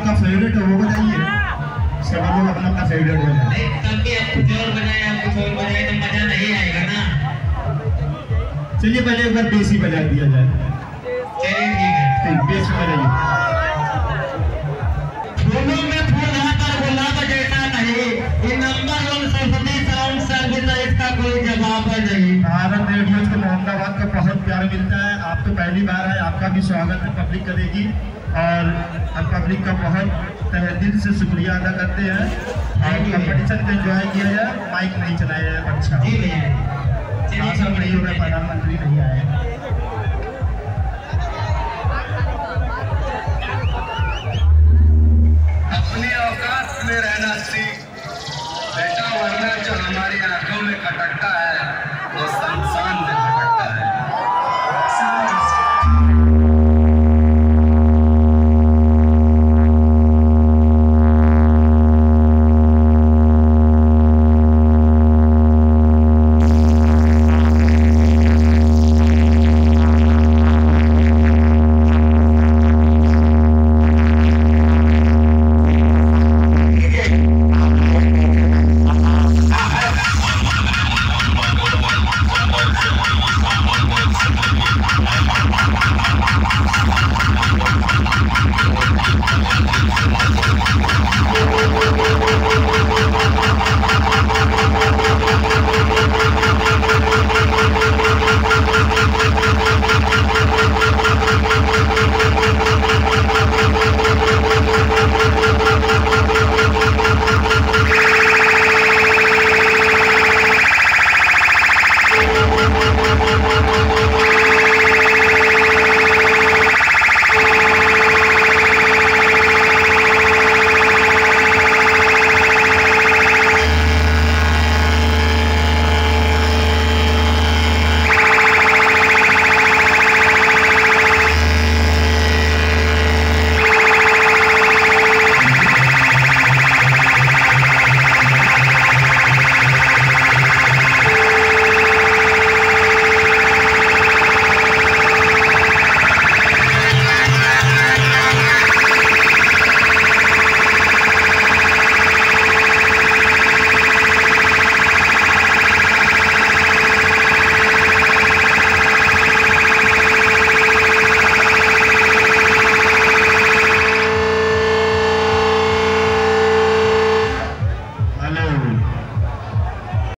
आपका फेवरेट है वो बताइए। सब लोग अपना अपना फेवरेट बजाए। नहीं सबके आप कुछ और बनाए, आप कुछ और बनाए तो मजा नहीं आएगा ना। चलिए पहले एक बार बेस ही बजा दिया जाए। चलिए ठीक है, बेस बजाइए। फूलों में फूल आकर गुलाब जैसा नहीं, ये नंबर 1 सरस्वती साउंड सर्विस है, इसका कोई जवाब नहीं। भारत रेडियो को मोहम्मदाबाद का बहुत प्यार मिलता है। आप तो पहली बार है, आपका भी स्वागत है पब्लिक करेगी और हम पब्लिक का बहुत तहे दिल से शुक्रिया अदा करते हैं। और कंपटीशन को एंजॉय किया जाए, माइक नहीं चलाया जाए। अच्छा जी भैया, शासन नहीं हो रहा, प्रधानमंत्री नहीं आए।